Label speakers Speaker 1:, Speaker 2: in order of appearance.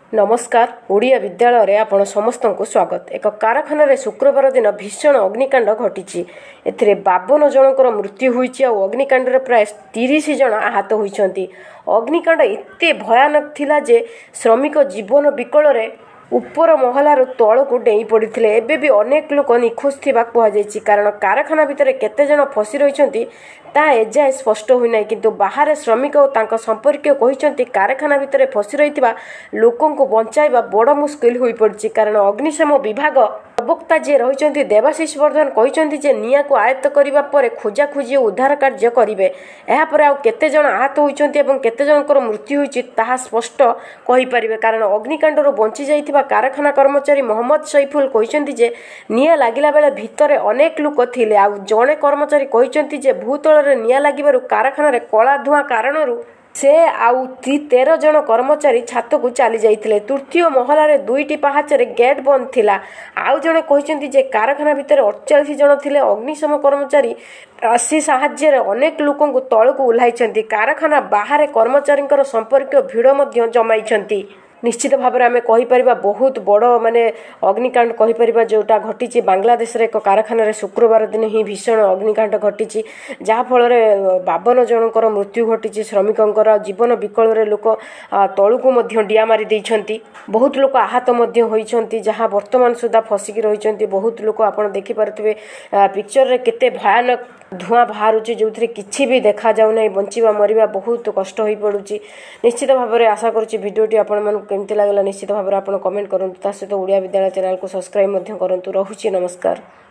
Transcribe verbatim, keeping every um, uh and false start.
Speaker 1: नमस्कार ओडिया विद्यालय आपण समस्त को स्वागत। एक कारखाना शुक्रवार दिन भीषण अग्निकांड घटी ए बावन जनकर मृत्यु होईची और अग्निकांड प्राय तीस जन आहत होती। अग्निकांड एते भयानक थिला जे श्रमिक जीवन विकल उपर महलार तल को डेई पड़ते एबे भी अनेक लोक निखोज थिबा कहुଯାଇଛି। कारण कारखाना भितर केते जन फसी रहिଛନ୍ତି ता एजाए स्पष्ट होइनाई, किंतु बाहर श्रमिक और तांका संपर्कीय कहिଛନ୍ତି कारखाना भितर फसी रहिथिबा लोकन को बंचाइबा बड़ मुश्किल होई पड़छि। कारण अग्निशम विभाग प्रवक्ता जे रहिଛନ୍ତି देवाशीष वर्धन कहिଛନ୍ତି जे निया को आयत्त करिबा परे खोजा खोजी और उद्धार कार्य करिवे। एहा परे आ केते जन आहत होइଛନ୍ତି एवं केते जनकर मृत्यु होइछि ताहा स्पष्ट कहि परिबे। कारण अग्निकांड रो बंची जाइथिबा कारखाना कर्मचारी मोहम्मद सैफुल कहिଛନ୍ତି जे निया लागिला बेले भितरे अनेक लोक थिले। आ जणे कर्मचारी कहिଛନ୍ତି जे भूतल रे निया लागिबारु कारखाना रे कला धुआ कारणरू से आउ तेरह जन कर्मचारी छात को चली जाइथिले। तृतीय महलार दुईटी पहाचरे गेट बंद थिला। आउ जणे कहिसेंती जे कारखाना भितर अड़तालीस जन थिले। अग्निशम कर्मचारी आसी साहाय्य अनेक लोकन को तळ को उल्हाइछंती। कारखाना बाहर कर्मचारींकर संपर्क भिड़ मध्य जमाइछंती। निश्चित भाव में आम कहीपर बहुत बड़ माने अग्निकांड कहीपर जोटा घटी बांग्लादेश एक कारखाना शुक्रवार दिन ही भीषण अग्निकांड घटी जहाँफल बावन जनकर मृत्यु घटी। श्रमिकों जीवन विकल लोक तलू डिया मारी देइछंती। बहुत लोक आहत होइछंती जहाँ वर्तमान सुधा फसिकी रही। बहुत लोक आप देखिपे पिक्चर रे केते भयानक धुआं बाहर जो किसी भी देखा जाऊना। बंचिबा मरिबा बहुत कष्ट हो पड़ुछि। निश्चित भाव में आशा करुच्ची भिडियोटी आपण केमती लागला निश्चित भाव में आप कमेंट करूँ। सहित ओडिया विद्यालय चैनल को सब्सक्राइब करूँ। रहुछि नमस्कार।